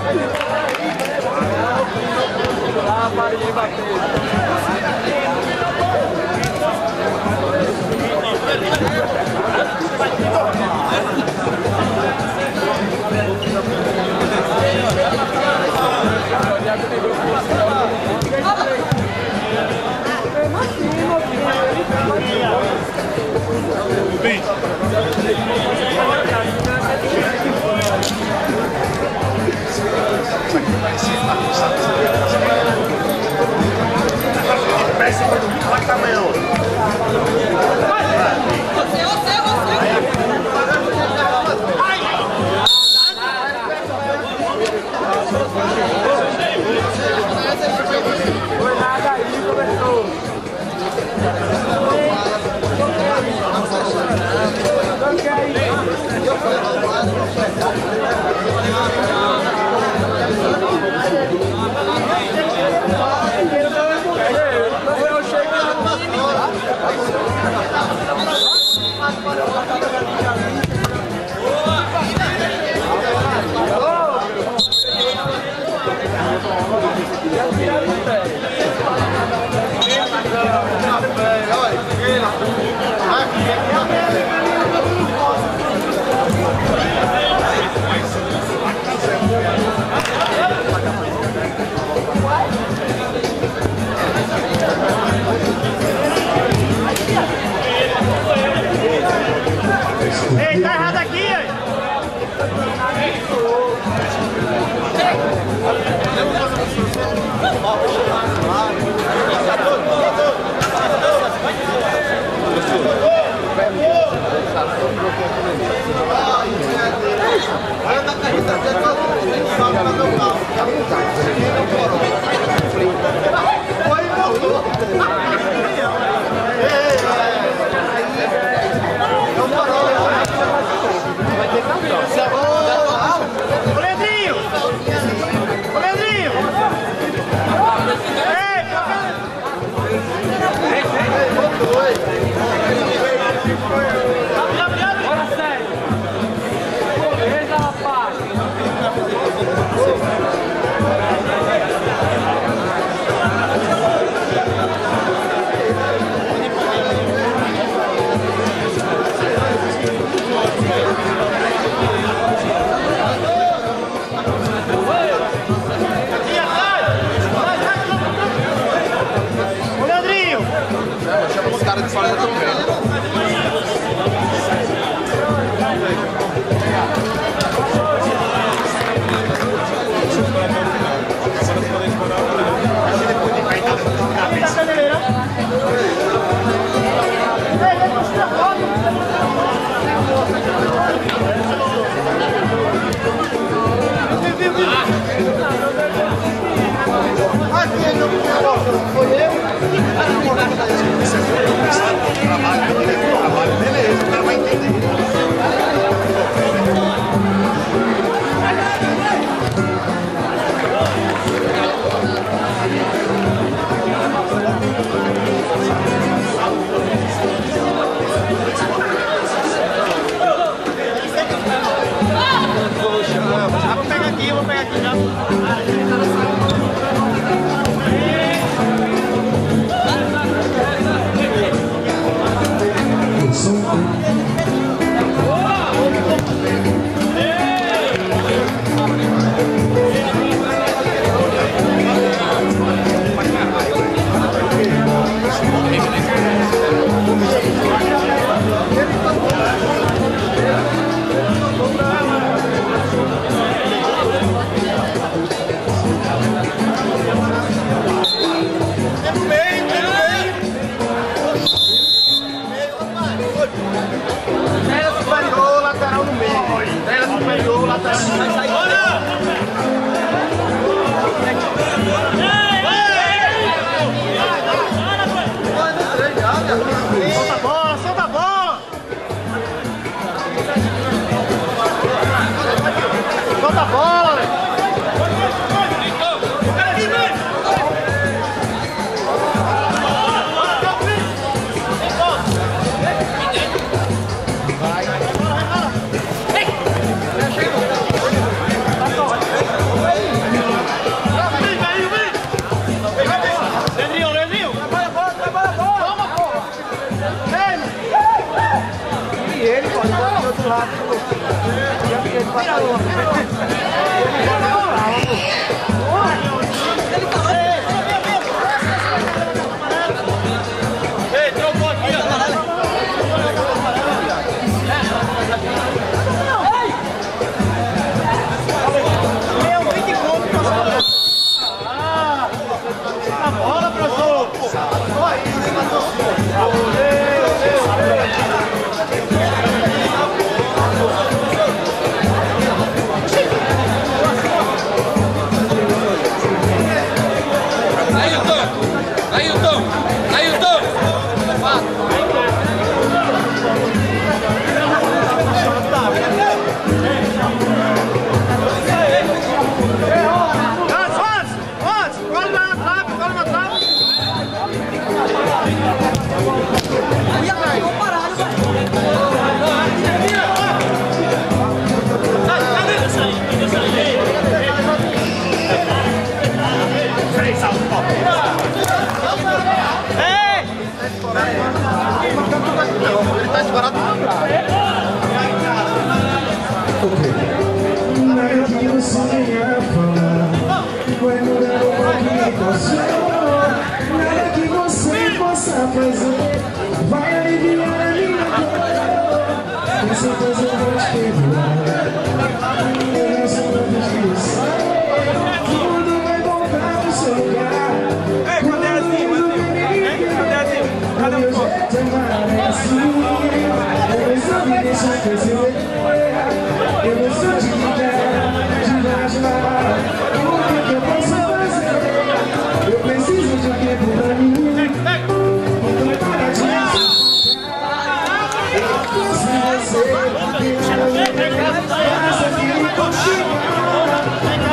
Ei, tá errado aqui, aí.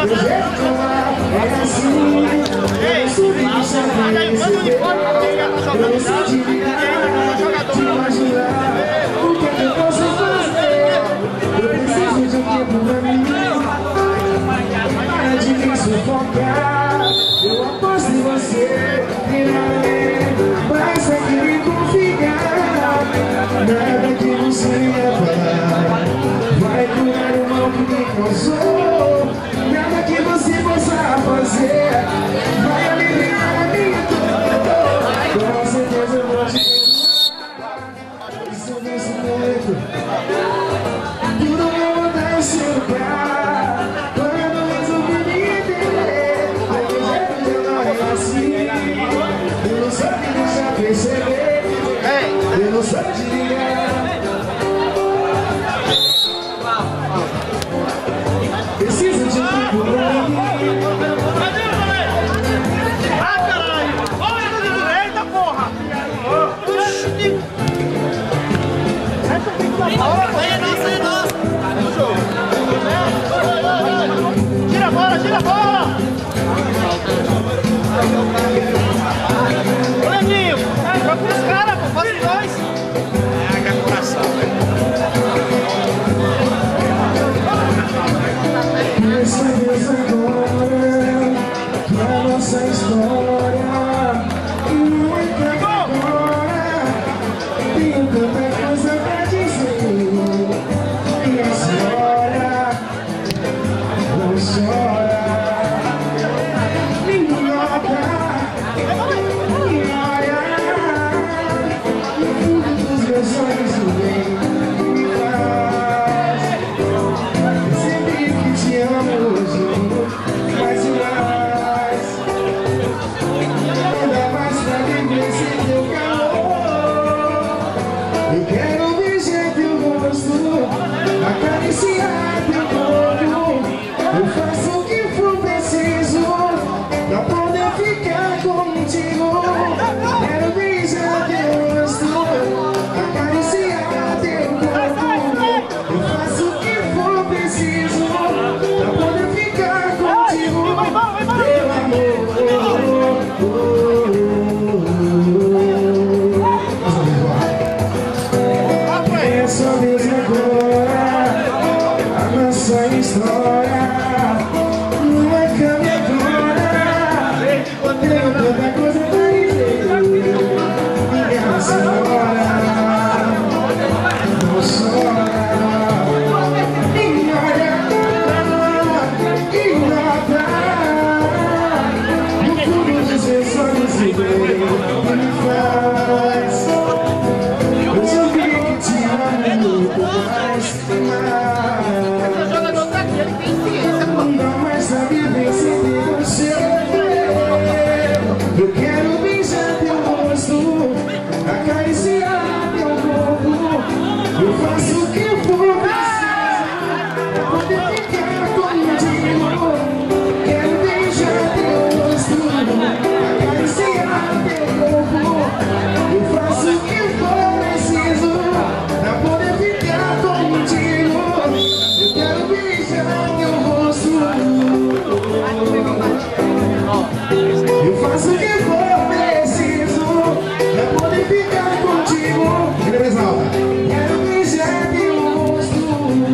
Eu aposto em você, basta que me confiar. Nada que você ia falar vai curar o mal que me causou. Nada que você possa fazer vai aliviar a minha dor. Com certeza eu vou te perdoar. Isso nesse momento tudo vai mudar em seu lugar. Quando resolvi me entender, assim, eu não sabe deixar perceber, eu não sabe desligar. Preciso de um tempo pra mim. Ah, caralho! Eita, porra! É nossa! Tira a bola, tira a bola! Ô, Leandrinho, joga pros caras, pô, faz dois. É, que é coração, velho. Essa vez agora, que a nossa história não acaba agora. Tenho tanta coisa pra dizer. E a senhora não chora. Eu quero beijar teu rosto, acariciar teu corpo. Eu faço o que for preciso pra poder ficar contigo. Quero beijar teu rosto, acariciar teu corpo. Eu faço o que for preciso pra poder ficar contigo. Meu amor. Essa vez agora, a nossa história não acaba agora. Tenho tanta coisa pra dizer. Minha senhora não chora. E olha, e nada. No fundo dos seus olhos e me faz. Eu só vi que te amo muito mais. O jogador tá aqui, ele tem ciência, pô. Não mais sabe bem sem ter você. Eu quero beijar teu rosto, acariciar teu corpo. Eu faço o que eu for preciso pra poder ficar contigo. Quero beijar teu rosto, acariciar teu corpo. Eu faço o que eu for preciso pra poder ficar contigo. Eu quero beijar teu rosto. Eu faço o que for preciso pra poder ficar contigo. Ainda mais alta. Quero beijar teu rosto.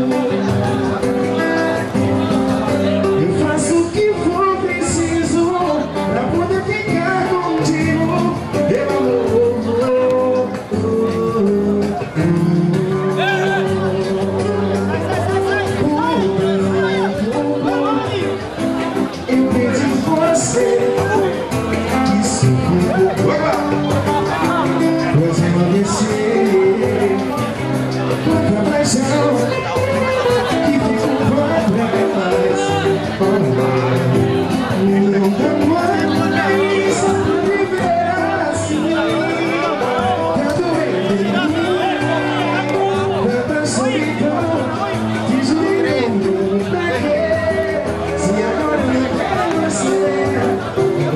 Eu faço o que for preciso pra poder ficar contigo. Meu amor. Eu pedi você que se pois emagrecer tanta paixão que ficou pra trás. Não dá mais viver assim. Tá doendo em mim, tanta solidão que jurei não pra quê. Se agora não quero você,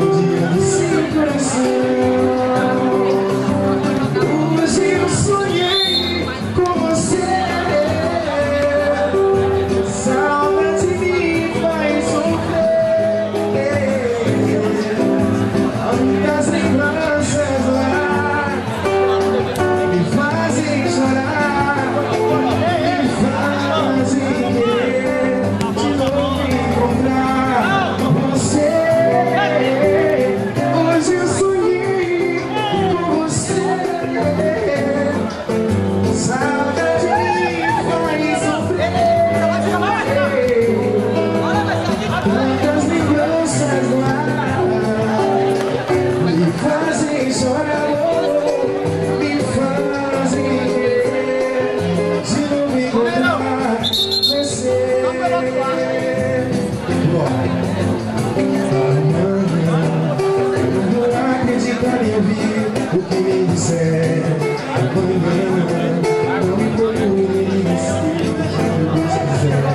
quiser, amanhã não me procure. Se quiser,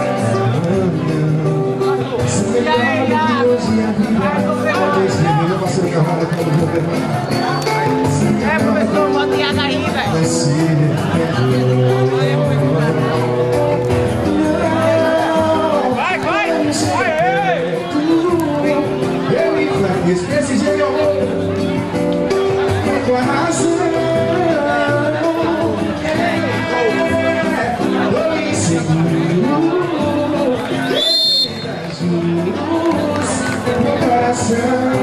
amanhã. Se melhor que hoje a vida. Talvez que meu parceiro Carvalho quando vou terminar. Professor, bota IH aí, velho. Vai ser vai, vai! Eu enfrento esse jeito com a razão. Tô inseguro, meu coração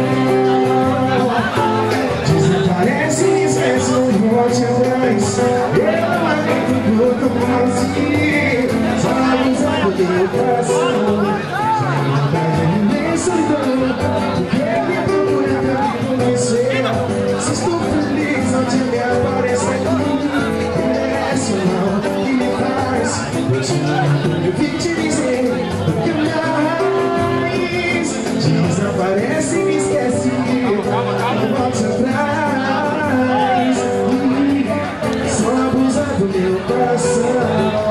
desaparece, esquece um monte atrás. Eu acredito que eu tô mais só abusando do meu coração. Nem solidão, porque me procura pra me conhecer. Se estou feliz, onde me aparece aqui. Merece ou não, que me faz. Eu vim te dizer que eu mais desaparece e me esquece. Não volte atrás. Só abusa do meu coração.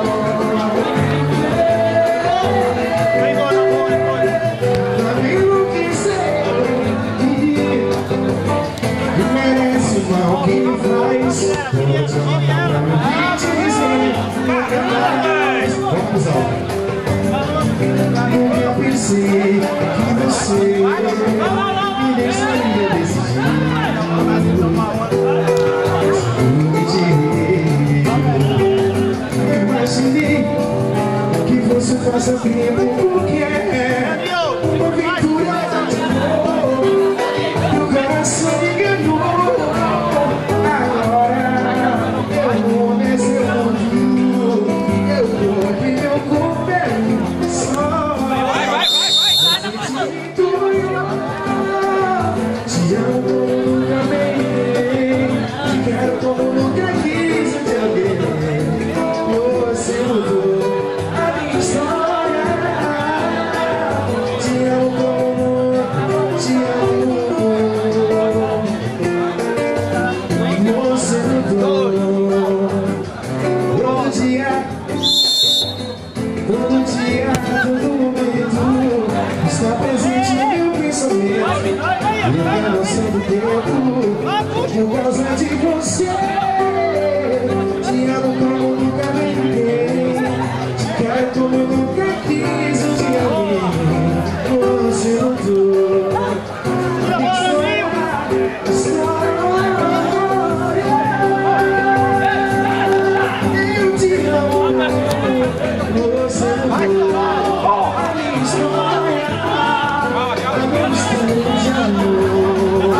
Que me faz vamos ao eu pensei que você me deixaria desse jeito. Imaginei que você faça tempo porque é uma aventura de amor. Meu coração me enganou. Te amo como nunca amei, te quero como nunca quis te alguém. Você mudou a minha história. Te amo como te amo. Você mudou. Todo dia, todo momento está presente no meu pensamento. E a noção do tempo por causa de você. Te amo como nunca amei, te quero como nunca quis um dia alguém. Você mudou. Eu te amo. Você mudou a minha história, a minha história de amor.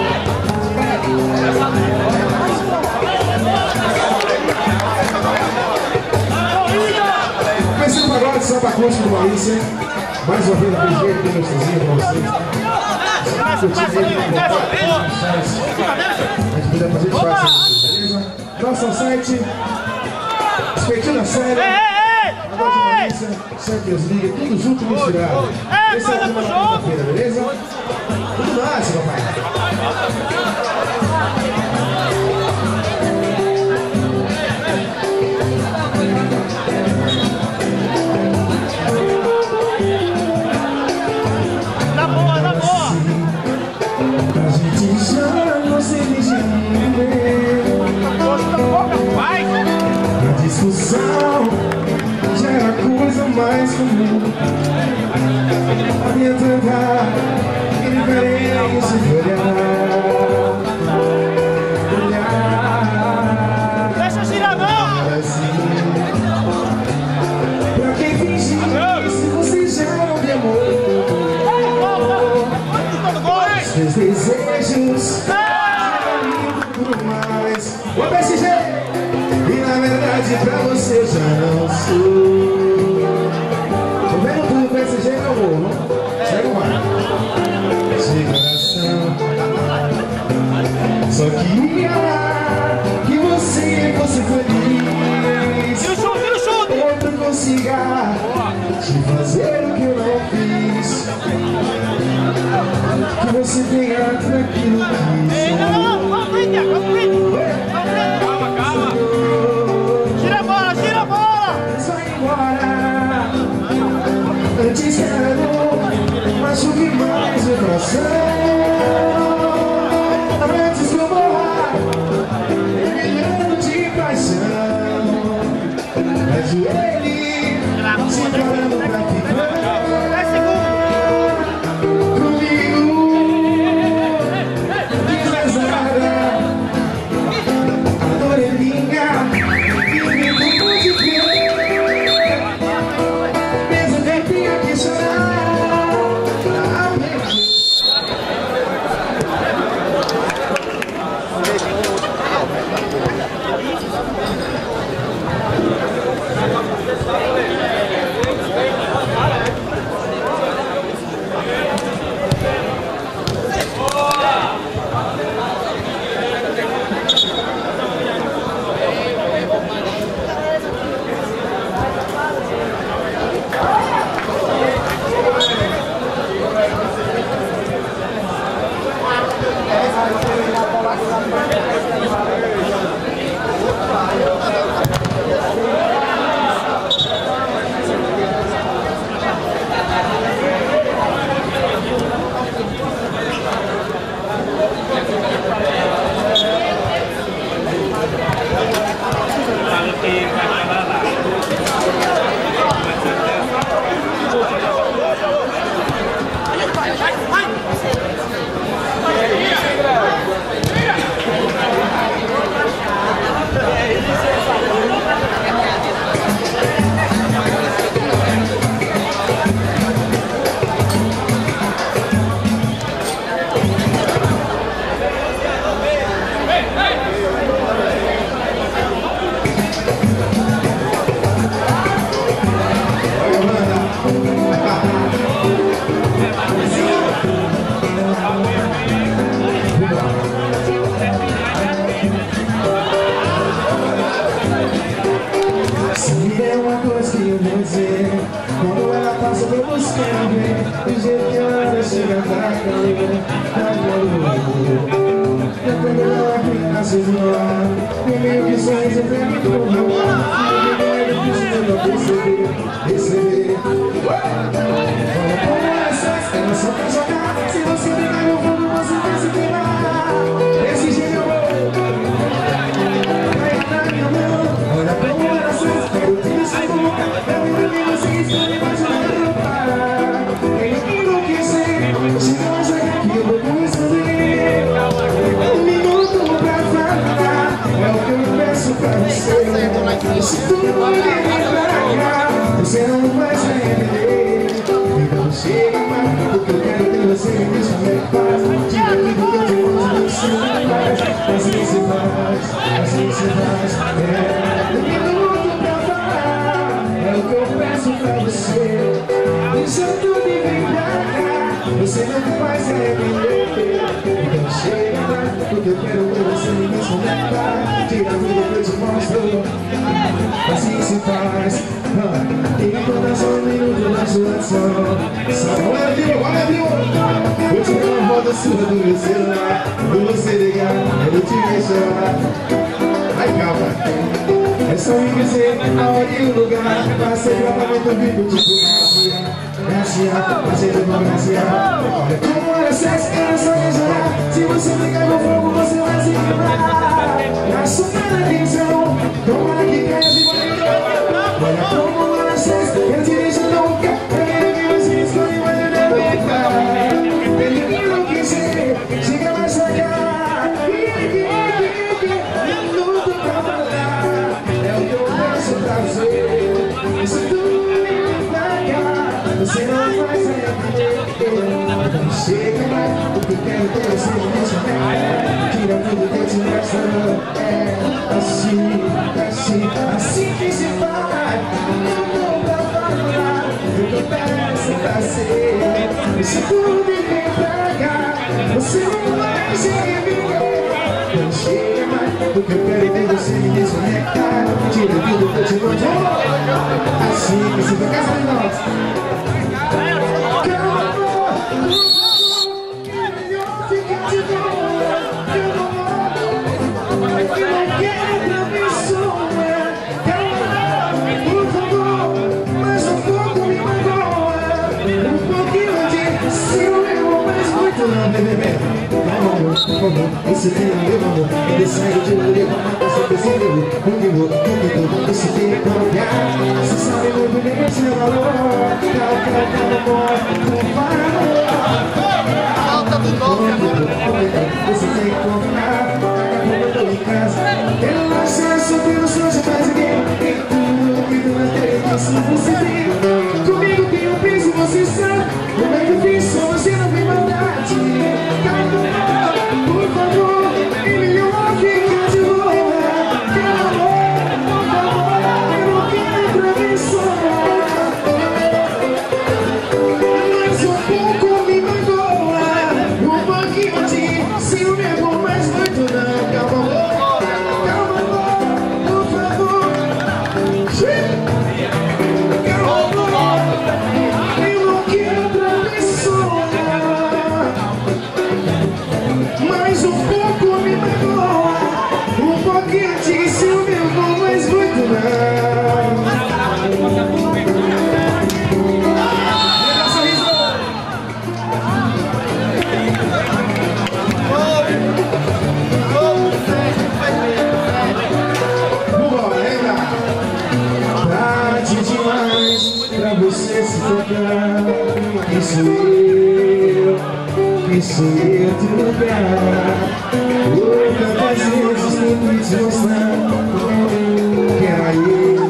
Comecei o pagode de Samba Acústico do Malícia. Mais uma vez daquele jeito que eu gostosinho pra vocês. A gente puder fazer fácil, beleza? Nosso site, Espetinho da Série. Champions League, tudo junto e misturado. Esse é o tema da quinta-feira, beleza? Tudo mais, papai. Na boa, na boa. A gente já não se Vai. a discussão já era a coisa mais comum. A minha tanta indiferença de olhar. Deixa girar, não. Assim, pra quem fingir, se você já não me amou. Seus desejos por mais o PSG. E na verdade pra você eu já não sou. Tô vendo tudo com PSG, meu amor. Segue o mar. De coração. Só queria que você fosse feliz. Vira o chute. Outro consiga te fazer o que eu não fiz. Que você tenha tranquilo que Não, não, não, Quando ela passa, eu buscando ver do jeito que ela chega pra eu quando ela fica se zoar, e meio que sorriso pra mim como é difícil eu perceber. Como é sexo, ela só quer jogar. Se você ficar no fundo, você vai se queimar. Desse jeito eu vou cair na minha mão. Olha como ela sexo, quero te deixar boca. Ele enlouquecer, chega mais aqui que eu vou responder. Um minuto pra falar, é o que eu peço pra você. Se tu não vier pra cá, você não vai se arrepender. Então chega mais, porque eu quero ter você e me chamar paz. Tira tudo que eu te mostro, você não faz. Assim se faz, assim se faz. Um minuto pra falar, é o que eu peço pra você. Deixa tudo e vem pra cá, você não vai se arrepender. Então chega mais, porque eu quero ver você me desconectar. Tira tudo que eu te mostro, assim se faz. Enquanto só um minuto na sua ação. Olha viu, vou tirar uma foto sua do meu celular. Quando você ligar, eu te deixar. Ai calma, é só me dizer a hora e o lugar. Vai ser gravamento vivo, tipo Gracia, vai ser tipo Gracia. Olha como é sexo, era só deixar. Se você pegar no fogo, você vai se queimar. Na sua atenção, toma que quer se vai. Olha como é sexo, eu te deixo louca. Eu quero que você escolhe, mas eu não vou ficar. Ele me enlouquecer, chega mais pra cá. Minuto pra falar, é o que eu peço pra você. Se tu vem pra cá, você não vai se arrepender. Chega mais, porque eu quero ter você nessa terra. Tira tudo que eu te mostro. É assim que se faz. Minuto pra falar, é o que eu peço pra você. Se tu vem pra cá, você não vai se arrepender. Chega mais, porque eu quero ver você me desconectar. Tira tudo que eu te mostro. Assim que se faz. Casa de nós. Calma, amor, é melhor ficar de boa. Eu não quero pra mim sonhar. Calma, por favor, mas um pouco me magoa. Um pouquinho de ciúme, mas muito não, bebê. Por favor, esse tempo, meu amor, ele sai de olho pra matar seu desejo. Comigo, esse tempo é olhar. Você sabe muito bem o seu valor. Calma, amor, por favor. Falta do nome agora. Você tem que confiar. Eu tô em casa. Eu não sei sobre os seus pais e tem tudo que tu vai ter. Você tem comigo tem um peso, você sabe. Como é difícil, você não tem maldade. Calma, por favor, é melhor ficar de boa. Calma, por favor, eu não quero pra mim sonhar. Mas um pouco Isso em outro lugar. Tantas vezes tentei te mostrar que era eu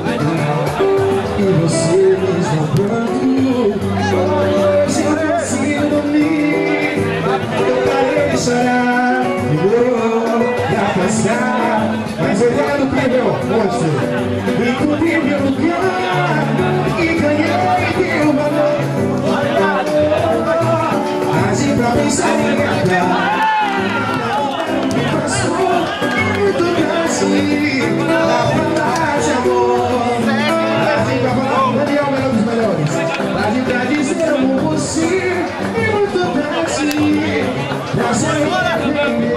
e você mesmo pronto. Hoje eu consigo dormir. Eu parei de chorar, demorou pra passar, mas eu já no nível, monstro. Encontrei meu lugar e ganhei teu valor. Agi pra pensar em agradar. Passou muito grande na palavra de amor. Agi pra falar, Daniel, melhor dos melhores. Agi pra dizer amo você e muito grande pra se arrepender.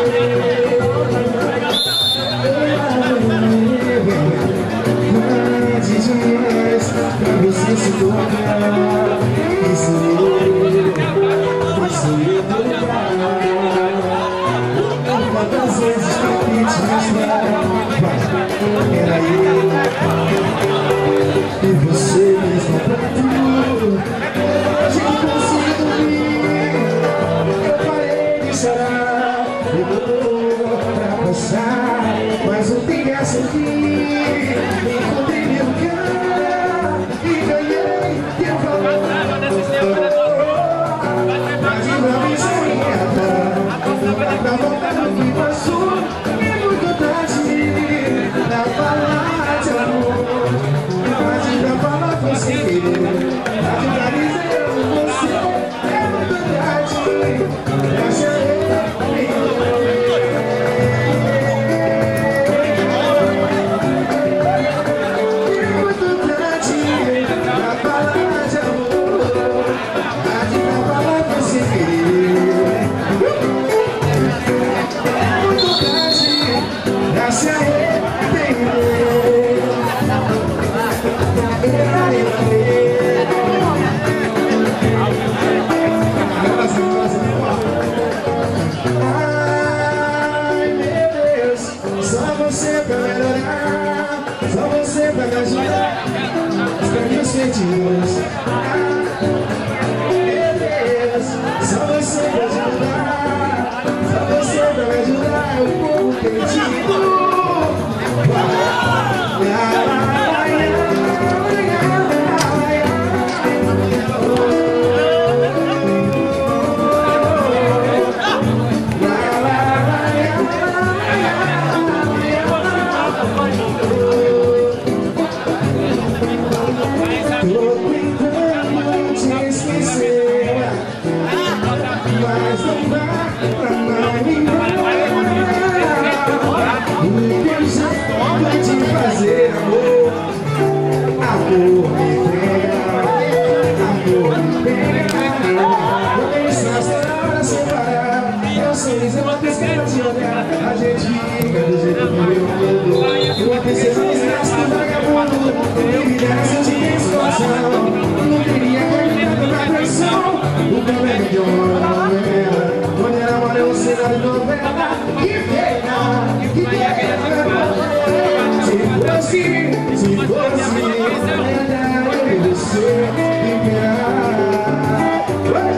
Demais pra você se tocar. Isso eu tocar. Quantas vezes tentei te mostrar era eu e você mesmo pronto. Hoje eu consigo dormir. Eu parei de chorar, demorou pra passar, mas eu tenho a sentir. Encontrei meu lugar e ganhei teu valor. Mas de uma vez eu ia dar pra voltar no que passou. É muito tarde pra falar de amor. Mas pra falar você querer. Mas pra dizer você é muito tarde pra se arrepender. Ai, meu Deus, só você pra melhorar, só você pra me ajudar, os meus feitiços. Meu Deus, só você pra ajudar, só você pra me ajudar, o povo perdido. A gente fica do jeito que eu mundo. Eu pensei no estresse do vagabundo. Eu me desse de explosão. Não queria acreditar na pressão. O problema de uma novela. Quando era amor eu sei da novela. Que pena. Se fosse verdade eu e você imperar.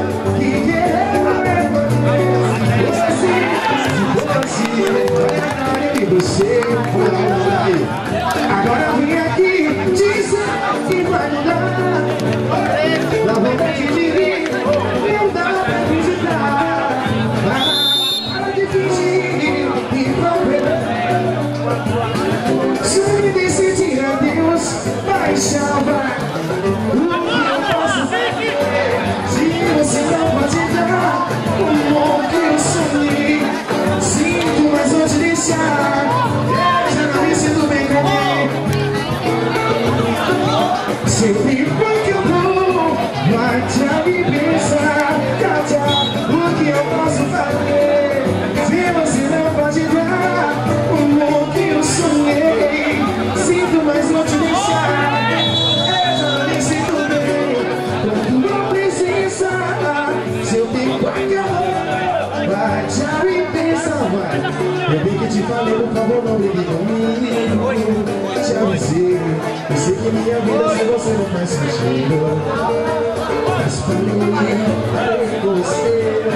Você agora vem aqui dizer que vai mudar. Dá vontade de rir, não dá pra visitar. Para de fingir e procurar. Se me decidir a Deus, vai salvar. O que eu posso fazer? Se você não pode dar o amor que eu sonhei, sinto, mas vou te deixar. Sempre foi que eu vou, vai te me pensar. O que eu posso fazer? Se você não pode dar o amor que eu sonhei, sinto, mas vou te deixar. Eu já nem sinto bem com tua presença. Seu tempo acabou, vai te me pensar. Eu bem que te falei, por favor, não brigue comigo. Te avisei, eu sei que minha vida sem você não faz sentido. Mas pra mim, eu com você.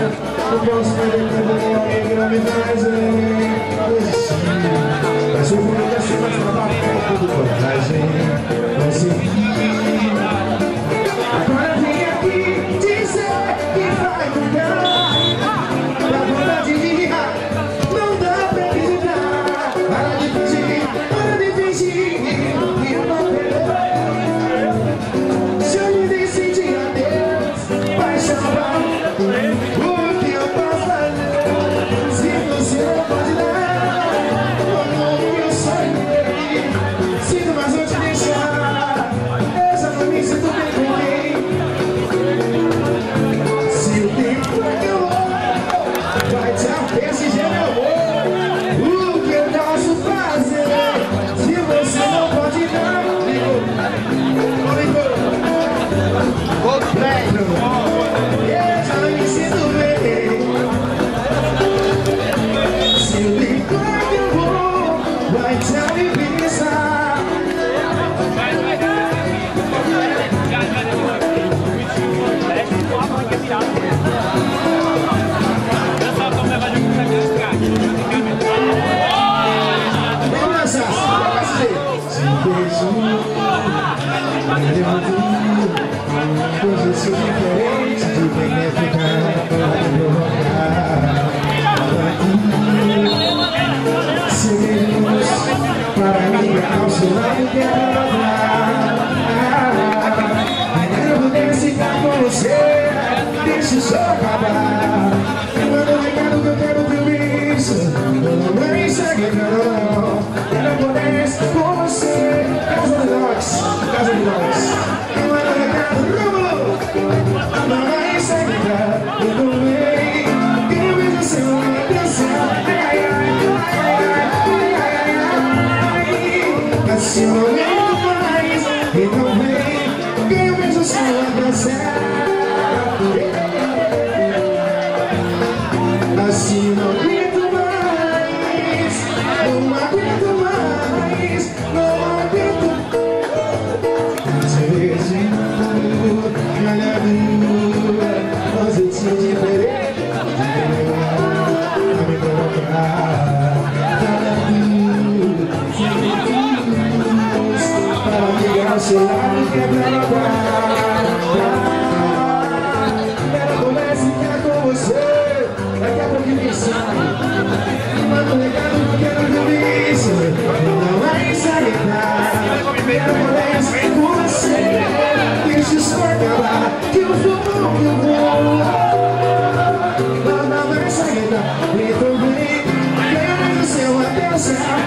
posso perder tempo com alguém que não me faz bem. Mas eu vou descer mais pra baixo com coragem. Consegui. Agora vem aqui dizer que vai mudar. Pra vontade minha, não dá pra acreditar. Para de fingir, para de fingir que eu não perdoei. Se eu me decidir a Deus, vai chamar. O que eu posso fazer? Se você não pode dar como eu sonhei. Sinto, mas vou te deixar. Eu já não me sinto bem com ninguém. Se o tempo é meu amor, vai te aperceber meu amor. O que eu posso fazer? Se você não pode dar comigo. Eu já não me sinto bem. Se o tempo é meu amor, vai te aperceber. Vamos dançar, vai fazer. Se beijo, coisa assim diferente de quem é ficar para provocar. Seguimos para ligar ao seu lado que é eu vou ficar com você, deixa isso acabar. Manda um recado que eu quero ouvir isso. Não vai seguir, não. Quero poder com você. Casa de nós, casa de nós. Manda um recado, não vai seguir, não vem. Quero ver você, uma dança. Assim eu não aguento mais, então vem, que eu vejo sua dança. Assim eu não aguento mais, não aguento mais, não aguento. Beijinho, olhando, um jeitinho diferente pra me provocar. Para seu lado que é pra matar. Quero começar a ficar com você. Daqui a pouco me sai. Manda um recado que eu quero ouvir isso. Não vai sair. Quero começar com você. Deixa isso acabar. Que eu vou. Não vai sair. Então vem. Quero ver o seu atenção.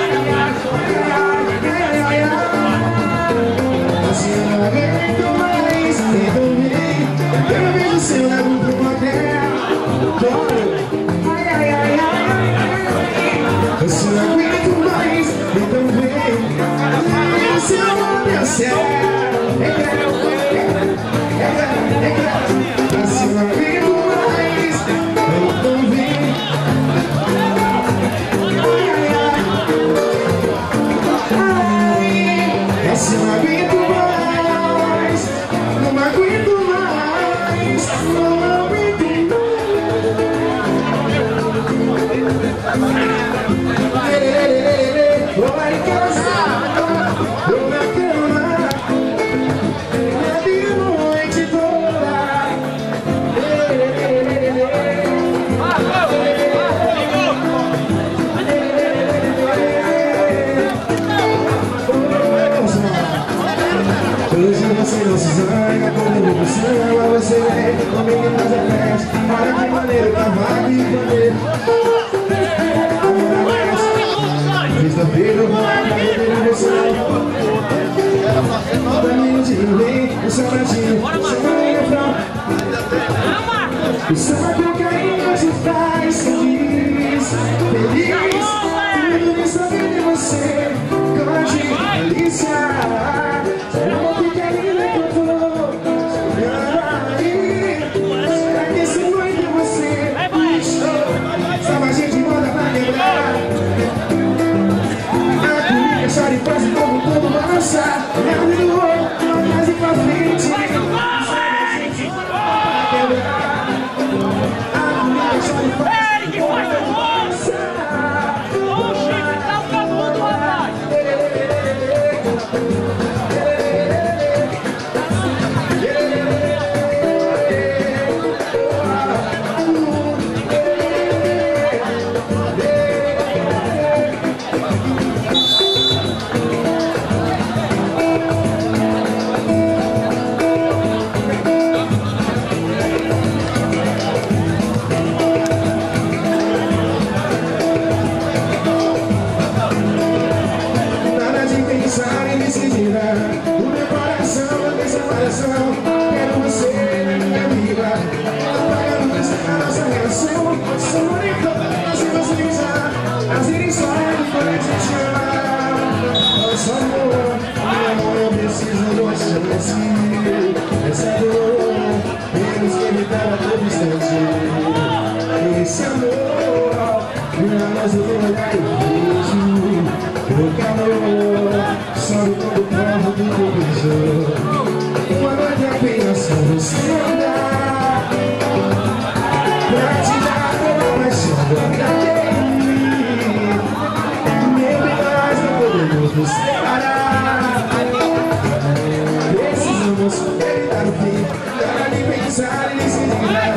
Assim eu não aguento mais, então vem. Eu vejo o seu lado pro motel. Ai, ai, ai, ai. Assim eu não aguento mais, então vem. O seu lado é o céu. Assim eu não aguento mais, então vem. Assim eu não aguento mais, não aguento mais, não aguento mais. Vou lá em casa, vou na cama, a noite toda. Hoje você não se zanga, quando você ama, você vem comigo e faz a festa. Olha que maneiro, cavalo e bandeira. Sexta-feira eu vou lá pra beber aniversário. Caminho de Belém, o salgadinho, o refrão. O samba que eu carinho te faz feliz. Feliz, tudo me saber de você. Cante, delícia. E faz o povo todo balançar. Leva no outro, atrás e pra frente. A esse amor. Mas eu vou olhar e vejo o calor. Sobe todo o carro do teu beijo. Uma noite apenas com você andar, pra te dar toda a paixão da minha vida. Nem mais não podemos nos separar. Precisamos evitar o fim, para de pensar e se livrar.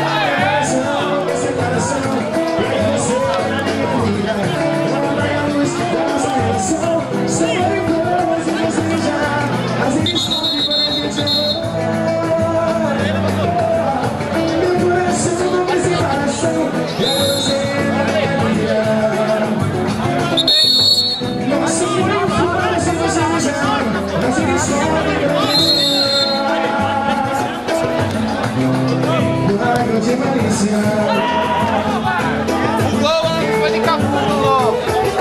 Foi de cafundo logo.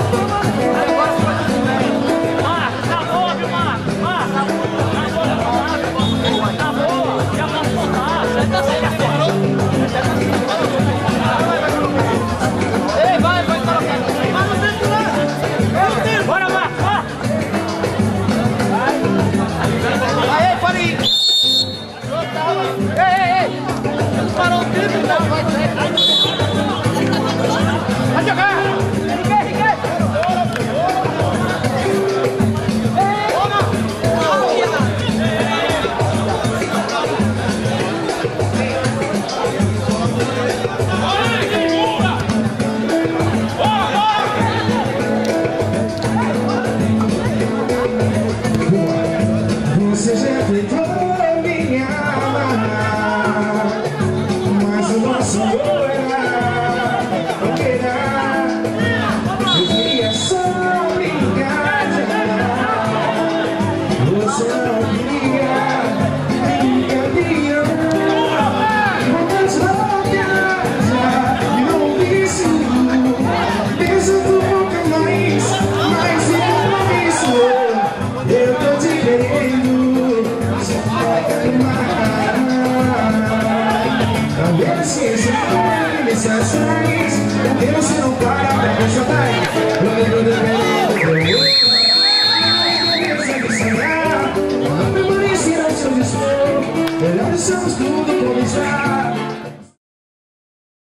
Tá boa, viu, Marcos? Tá boa, já posso soltar. Você tá sem agora. Ei, vai colocar. Bora, Marcos, Aê, pode ir. Ei. Parou o tempo, então. Vai jogar. Riquet. Você já tentou me amar, mas o nosso amor era fogueira. Eu queria só brincar. Você não queria brincadeira. Vamos lá viajar e não disse desde do boca mais isso. Eu tô te querendo. Talvez se esse for mensagens, Deus não para pra pensar.